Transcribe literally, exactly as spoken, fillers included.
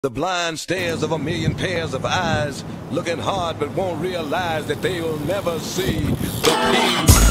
The blind stares of a million pairs of eyes, looking hard but won't realize that they will never see the peace.